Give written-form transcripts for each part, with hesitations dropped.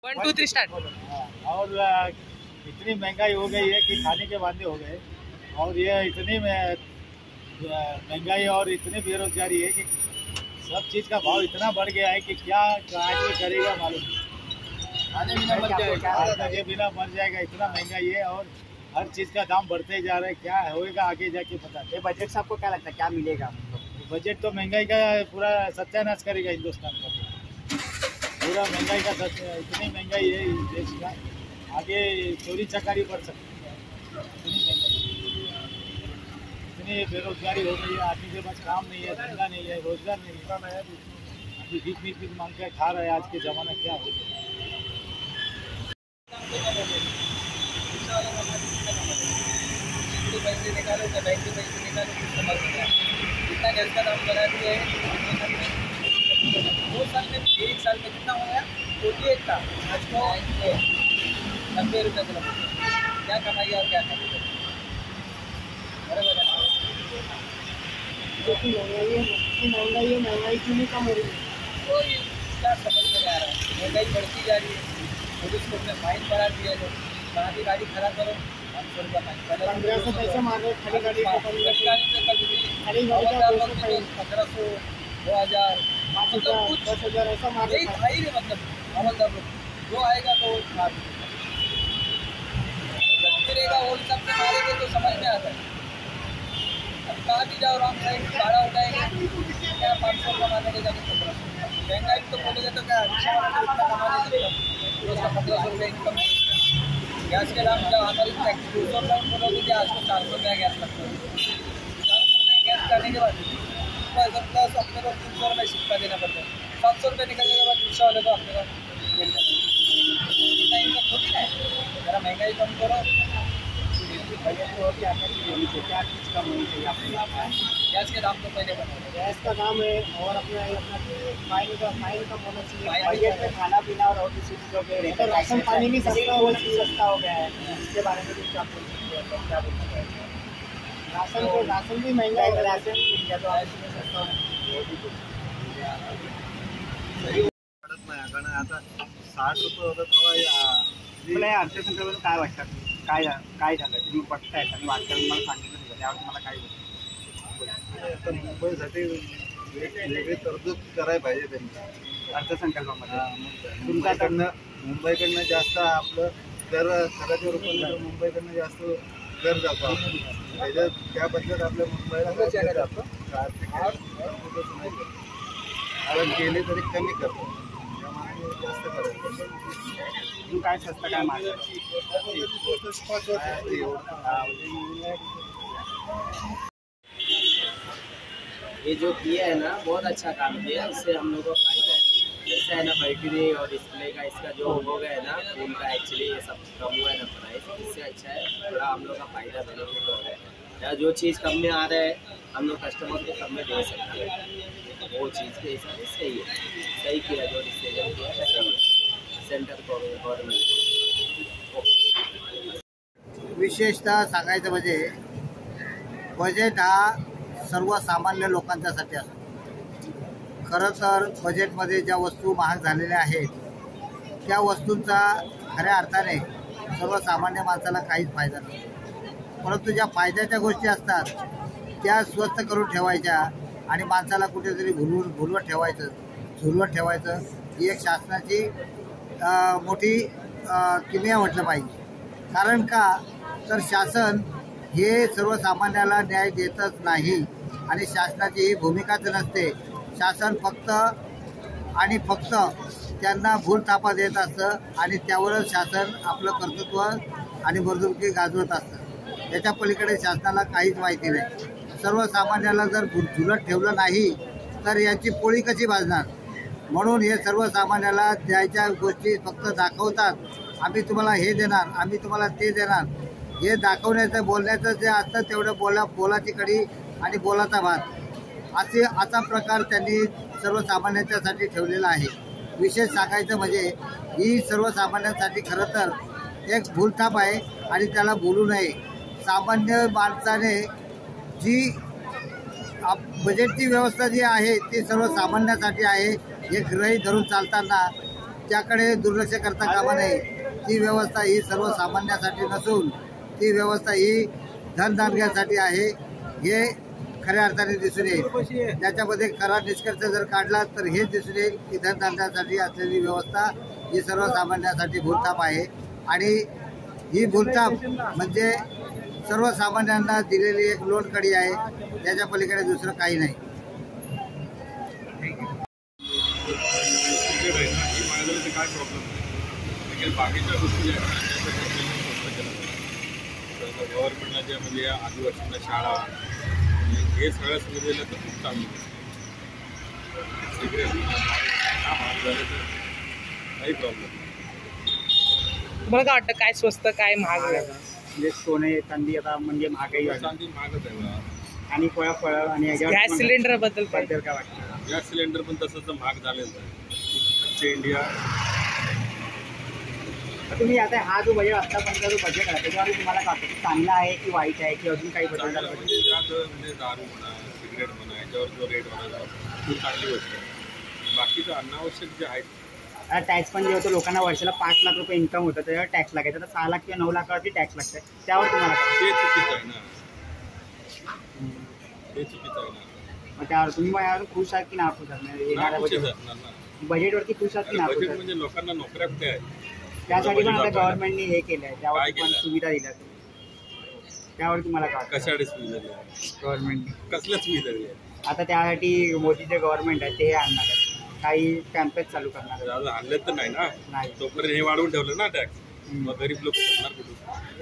1 2 3 start. और इतनी महंगाई हो गई है कि खाने के वादे हो गए, और ये इतनी महंगाई और इतनी बेरोजगारी है कि सब चीज़ का भाव इतना बढ़ गया है कि क्या आदमी करेगा मालूम नहीं। खाने बिना मर जाएगा, इतना महंगाई है और हर चीज़ का दाम बढ़ते ही जा रहा है। क्या होएगा आगे जाके पता नहीं। बजट से आपको क्या लगता है क्या मिलेगा? बजट तो महंगाई का पूरा सत्यानाश करेगा हिंदुस्तान का, पूरा महंगाई का इतनी महंगाई है इस देश का, आगे चोरी चकारी बढ़ सकती है। इतनी बेरोजगारी हो गई है, आदमी के पास काम नहीं है, धंधा नहीं है, रोजगार नहीं है, अभी भीख मांग के खा रहे हैं। आज के ज़माना क्या हो गया। पैसे निकालो तो बैंक के पैसे निकालो कुछ समझ नहीं आता। इतना गैस का दाम बढ़ा दिया है 2 साल में, 1 साल में कितना हो गया? 48 था, आज को 90 रुपये किलो। क्या कमाई और क्या कमाई? बराबर है। महंगाई क्यों नहीं कम हो रही है? कोई क्या समझ में आ रहा है। महंगाई बढ़ती जा रही है, पुलिस को अपने फाइन बढ़ा दिया है। कहाँ की गाड़ी खराब करो 500 रुपये फाइन, 1500 पैसे मार रहे खड़ी गाड़ी को, 1500 2000 मतलब कुछ 10,000 ऐसा मार रहे भाई। मतलब हवलदार लोग जो आएगा तो गिरेगा, वो सब से मारेंगे तो समझ में आता है। अब कहाँ भी जाओ रॉन्ग साइड भाड़ा उठाएंगे, क्या 500 कमाने के जाके 1500। महंगाई तो बोलेगा तो क्या कमाने रोज का 1500 रुपये इनकम। गैस के दाम जब हमारी 200 रुपये बोलोगे कि आज को 400 रुपये गैस लगता है। 400 रुपये गैस करने के बाद प्लस अपने को 300 रुपये सिक्का देना पड़ता है। 700 रुपये निकलने के बाद रिक्शा वाले को अपने को इतना इनकम होती है। जरा महंगाई कम करो। क्या चीज़ कम होनी चाहिए आपको? गैस के दाम तो पहले बढ़ा, गैस का दाम है, और अपना फाइन कम होना चाहिए। बजट में खाना पीना और किसी चीज़ों के राशन पानी भी सस्ता हो गया है। इसके बारे में कुछ आप बोल सकते हैं? क्या बोलना चाहिए? राशन भी महंगा है, राशन या तो सस्ता होना कारण आता 60 रुपये होतं तेव्हा मला या अर्थसंकल्पातून काय वाटतं? काय झालं तुम्ही बघताय आणि वाटतं मला सांगितलं नाही, त्यावर तुम्हाला काय आता मुंबईसाठी वेगळी तरतूद करायला पाहिजे त्यांनी अर्थसंकल्पामध्ये? मुंबईकडनं जास्त आपलं कर कराच्या रूपात मुंबईकडनं जास्त कर जातो त्याच्यात, त्याबद्दल आपल्या मुंबईला आर्थिक केले तरी कमी करतो, त्यामुळे जास्त करायचं। काय स्वस्त काय मागं? ये जो किया है ना बहुत अच्छा काम किया, इससे हम लोग को फायदा है। जैसे है ना बैटरी और डिस्प्ले का इसका जो हो गया है ना फोन का, एक्चुअली ये सब कम हुआ है ना प्राइस, इससे अच्छा है थोड़ा हम लोग का फायदा बेनिफिट हो रहा है। या जो चीज़ कम में आ रहा है हम लोग कस्टमर को कम में दे सकते हैं, वो चीज़ के हिसाब से सही है। सही किया जो डिसीजन किया सेंटर गवर्नमेंट। विशेषतः सांगायचं म्हणजे बजेट हा सर्वसामान्य लोकांच्यासाठी असतो। खरं तर बजेटमध्ये ज्या वस्तू महाग झालेल्या आहेत त्या वस्तूंचा खऱ्या अर्थाने सर्वसामान्य माणसाला काहीच फायदा नाही, परंतु ज्या फायद्याच्या गोष्टी असतात त्या स्वस्त करून ठेवायच्या आणि माणसाला कुठेतरी झुलवत ठेवायचं ही एक शासनाची मोठी किमया म्हटलं पाहिजे। कारण का तर शासन हे सर्वसामान्याला न्याय देतच नाही आणि शासनाची ही भूमिकाच नसते। शासन फक्त त्यांना भूलथापा देत असतं आणि त्यावरच शासन आपलं कर्तृत्व आणि मर्दुकी गाजवत असतं। त्याच्या पलीकडे शासनाला काहीच माहिती नाही। सर्वसामान्याला जर झुलत ठेवलं नाही तर याची पोळी कशी भाजणार? म्हणून हे सर्वसामान्याला द्यायच्या गोष्टी फक्त दाखवतात, आम्ही तुम्हाला हे देणार, आम्ही तुम्हाला ते देणार। हे दाखवण्याचं बोलण्याचं जे असतं तेवढं बोलाची कडी आणि बोलाचा भात असा प्रकार त्यांनी सर्वसामान्यांच्यासाठी ठेवलेला आहे। विशेष सांगायचं म्हणजे ही सर्वसामान्यांसाठी खरं तर एक भूलथाप आहे आणि त्याला बोलू नये। सामान्य माणसाने जी बजेटची व्यवस्था जी आहे ती सर्वसामान्यांसाठी आहे हे गृहीत धरून चालताना त्याकडे दुर्लक्ष करता कामा नये. ती व्यवस्था ही सर्वसामान्यासाठी नसून ती व्यवस्था ही धनदानग्यासाठी आहे हे खऱ्या अर्थाने दिसून येईल. त्याच्यामध्ये खरा निष्कर्ष जर काढला तर हेच दिसून येईल की धनदानग्यासाठी असलेली व्यवस्था ही सर्वसामान्यांसाठी भूलथाप आहे. आणि ही भूलथाप म्हणजे सर्वसामान्यांना दिलेली एक लोणकडी आहे, त्याच्या पलीकडे दुसरं काही नाही. काय प्रॉब्लेम नाही, बाकीच्या गोष्टी गव्हर्नमेंटला ज्या म्हणजे आदिवासींना शाळा हे सगळ्या सुविधेला तर खूप चांगली सिगरेट महाग झाले तर काही प्रॉब्लेम नाही. तुम्हाला काय वाटतं, काय स्वस्त काय महाग आहे? म्हणजे सोने चांदी आता म्हणजे महागाई आहे. चांदी महागच आहे बघा. आणि फळ आणि गॅस सिलेंडर बद्दल काय? काय वाटतं? गॅस सिलेंडर पण तसंच महाग झालेलं आहे. इंडिया तुम्ही आता हा जो बजेट आतापर्यंत जो बजेट आहे त्याच्यावर तुम्हाला काय वाटतं, चांगला आहे की वाईट आहे की अजून काही बदल झाला पाहिजे? म्हणजे ज्यात म्हणजे दारू म्हणा, सिगरेट म्हणा, याच्यावर जो रेट वाढला ती चांगली गोष्ट आहे. बाकीचं अनावश्यक जे आहेत टॅक्स पण जे होतं लोकांना वर्षाला 5 लाख रुपये इन्कम होतं त्याच्यावर टॅक्स लागायचा, तर 6 लाख किंवा 9 लाखावरती टॅक्स लागतंय, त्यावर तुम्हाला काय? ते चुकीचं आहे ना, ते चुकीचं आहे ना. मग त्यावर तुम्ही यावर खुश आहात की ना खुश आहात? बजेटवरती खुश आहात की ना खुश बजेट आहात? म्हणजे लोकांना नोकऱ्या कुठे आहेत? त्यासाठी पण आता गव्हर्नमेंटने हे केलं आहे, त्यावर काय पण केलंय? सुविधा दिल्या, त्यावर तुम्हाला काय वाटतं? कशासाठी सुविधा दिल्या? गव्हर्नमेंटने कसल्या सुविधा दिल्या? आता त्यासाठी मोदी जे गव्हर्नमेंट आहे ते आणणार आहे, काही कॅम्पेन चालू करणार आहे. अजून आणले तर नाही ना, नाही. तोपर्यंत हे वाढवून ठेवलं ना टॅक्स, मग गरीब लोक करणार कुठून?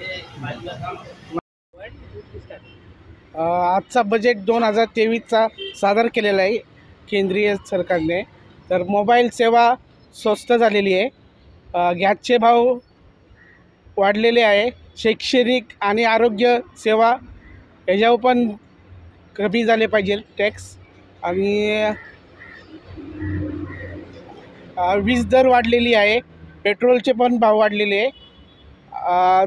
आजचा बजेट 2023चा सादर केलेला आहे केंद्रीय सरकारने. तर मोबाईल सेवा स्वस्त झालेली आहे, गॅसचे भाव वाढलेले आहे, शैक्षणिक आणि आरोग्य सेवा याच्यावर पण कमी झाले पाहिजे टॅक्स. आणि वीज दर वाढलेली आहे, पेट्रोलचे पण भाव वाढलेले आहे.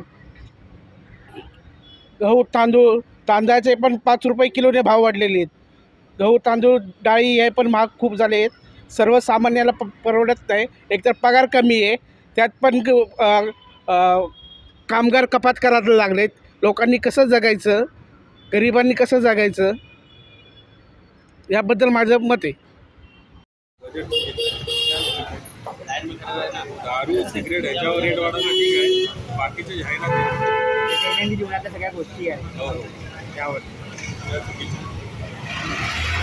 गहू तांदळाचे पण 5 रुपये किलोने भाव वाढलेले आहेत. गहू तांदूळ डाळी हे पण महाग खूप झाले आहेत. सर्वसामान्याला परवडत नाही. एकतर पगार कमी आहे, त्यात पण कामगार कपात करायला लागलेत. लोकांनी कसं जगायचं, गरिबांनी कसं जगायचं, याबद्दल माझं मत आहे. दारू सिगरेट ह्याच्यावर रेट वाढवणं ठीक आहे, बाकीचे जाहिरात दैनंदिन जीवनातल्या सगळ्या गोष्टी आहेत हो त्यावर. चुकीचं.